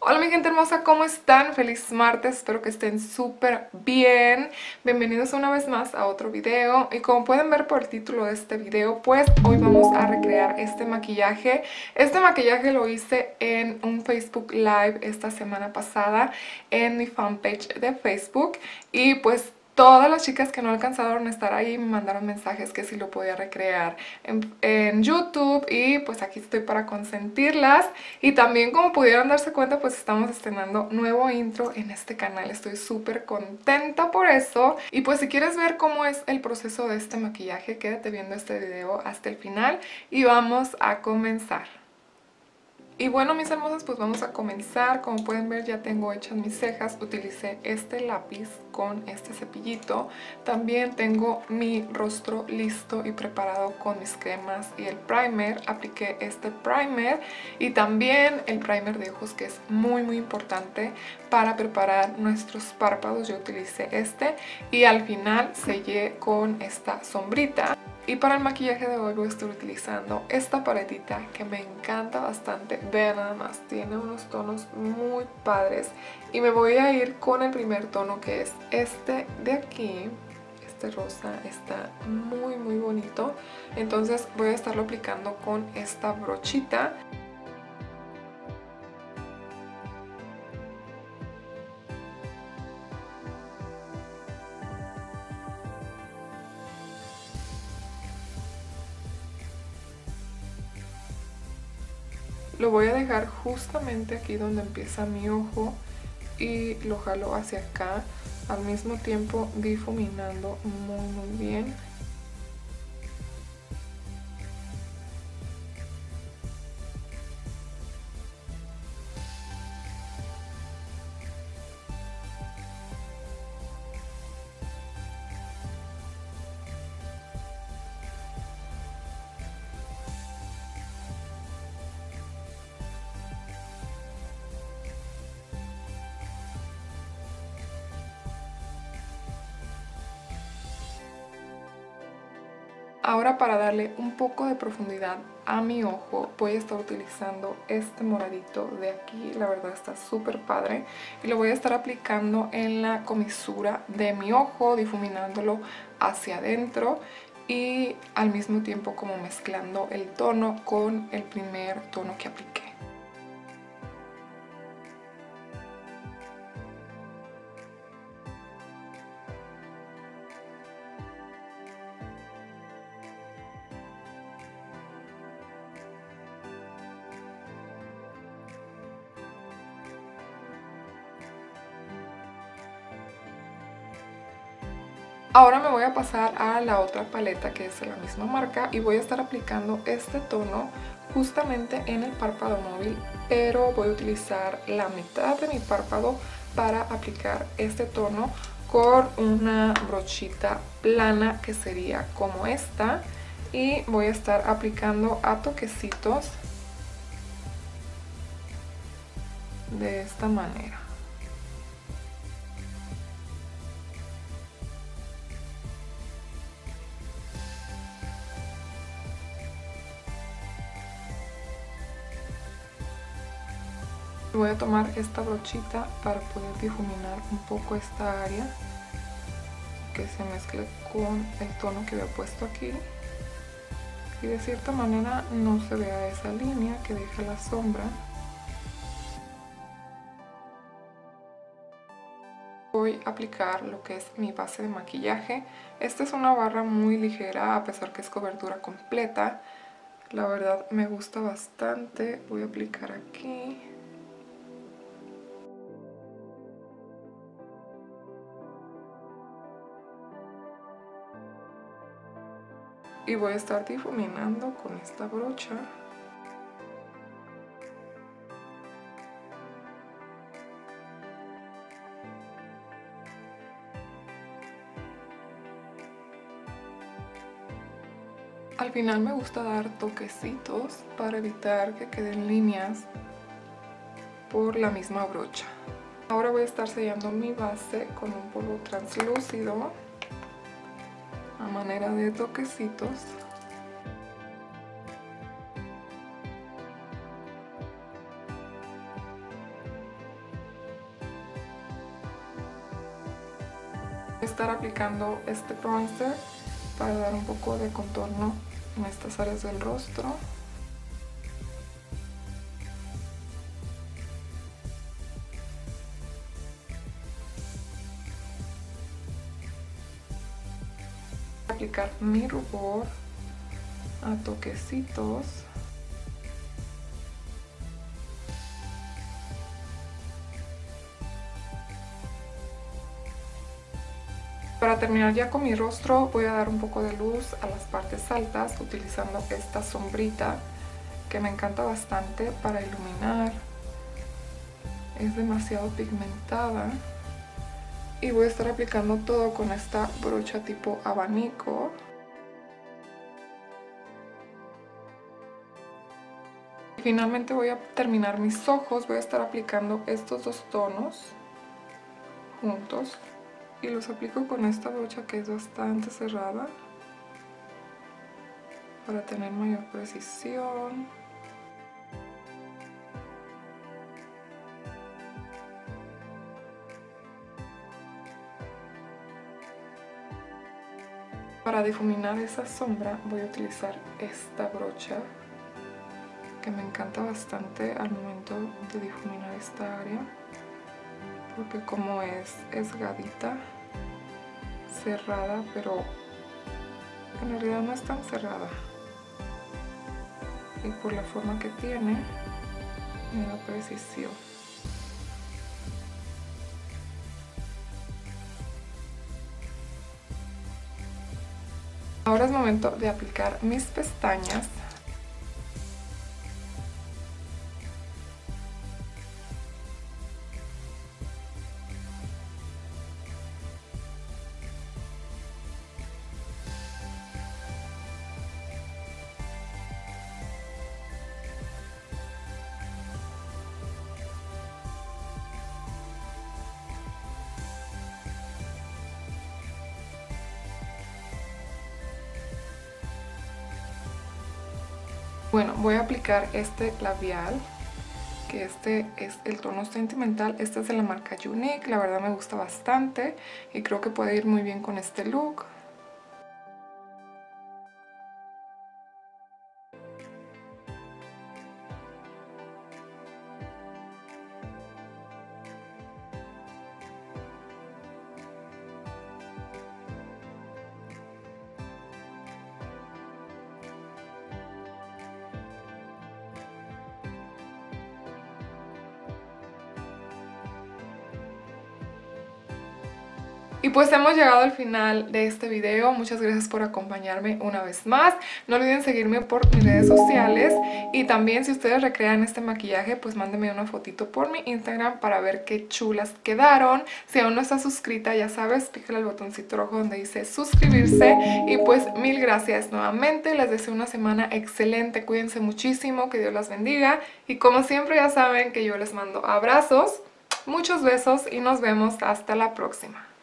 Hola mi gente hermosa, ¿cómo están? Feliz martes, espero que estén súper bien. Bienvenidos una vez más a otro video. Y como pueden ver por el título de este video, pues hoy vamos a recrear este maquillaje. Este maquillaje lo hice en un Facebook Live esta semana pasada en mi fanpage de Facebook. Y pues todas las chicas que no alcanzaron a estar ahí me mandaron mensajes que si lo podía recrear en YouTube, y pues aquí estoy para consentirlas. Y también, como pudieron darse cuenta, pues estamos estrenando nuevo intro en este canal. Estoy súper contenta por eso. Y pues si quieres ver cómo es el proceso de este maquillaje, quédate viendo este video hasta el final y vamos a comenzar. Y bueno, mis hermosas, pues vamos a comenzar. Como pueden ver, ya tengo hechas mis cejas. Utilicé este lápiz con este cepillito. También tengo mi rostro listo y preparado con mis cremas y el primer. Apliqué este primer y también el primer de ojos, que es muy importante para preparar nuestros párpados. Yo utilicé este y al final sellé con esta sombrita. Y para el maquillaje de hoy voy a estar utilizando esta paletita que me encanta bastante. Vean nada más, tiene unos tonos muy padres. Y me voy a ir con el primer tono, que es este de aquí. Este rosa está muy bonito. Entonces voy a estarlo aplicando con esta brochita. Lo voy a dejar justamente aquí donde empieza mi ojo y lo jalo hacia acá, al mismo tiempo difuminando muy bien. Ahora, para darle un poco de profundidad a mi ojo, voy a estar utilizando este moradito de aquí. La verdad está súper padre. Y lo voy a estar aplicando en la comisura de mi ojo, difuminándolo hacia adentro. Y al mismo tiempo como mezclando el tono con el primer tono que apliqué. Ahora me voy a pasar a la otra paleta, que es de la misma marca, y voy a estar aplicando este tono justamente en el párpado móvil, pero voy a utilizar la mitad de mi párpado para aplicar este tono con una brochita plana, que sería como esta, y voy a estar aplicando a toquecitos de esta manera. Voy a tomar esta brochita para poder difuminar un poco esta área, que se mezcle con el tono que había puesto aquí, y de cierta manera no se vea esa línea que deja la sombra. Voy a aplicar lo que es mi base de maquillaje. Esta es una barra muy ligera, a pesar que es cobertura completa. La verdad me gusta bastante. Voy a aplicar aquí. Y voy a estar difuminando con esta brocha. Al final me gusta dar toquecitos para evitar que queden líneas por la misma brocha. Ahora voy a estar sellando mi base con un polvo translúcido a manera de toquecitos. Voy a estar aplicando este bronzer para dar un poco de contorno en estas áreas del rostro. Voy a aplicar mi rubor a toquecitos. Para terminar ya con mi rostro voy a dar un poco de luz a las partes altas utilizando esta sombrita que me encanta bastante para iluminar. Es demasiado pigmentada. Y voy a estar aplicando todo con esta brocha tipo abanico. Y finalmente voy a terminar mis ojos. Voy a estar aplicando estos dos tonos juntos. Y los aplico con esta brocha que es bastante cerrada para tener mayor precisión. Para difuminar esa sombra voy a utilizar esta brocha que me encanta bastante al momento de difuminar esta área, porque como es gadita, cerrada, pero en realidad no es tan cerrada, y por la forma que tiene me da precisión. Ahora es momento de aplicar mis pestañas. Bueno, voy a aplicar este labial, que este es el tono sentimental. Este es de la marca Younique, la verdad me gusta bastante y creo que puede ir muy bien con este look. Y pues hemos llegado al final de este video. Muchas gracias por acompañarme una vez más. No olviden seguirme por mis redes sociales. Y también si ustedes recrean este maquillaje, pues mándenme una fotito por mi Instagram para ver qué chulas quedaron. Si aún no estás suscrita, ya sabes, pícale al botoncito rojo donde dice suscribirse. Y pues mil gracias nuevamente. Les deseo una semana excelente. Cuídense muchísimo. Que Dios las bendiga. Y como siempre ya saben que yo les mando abrazos, muchos besos y nos vemos hasta la próxima.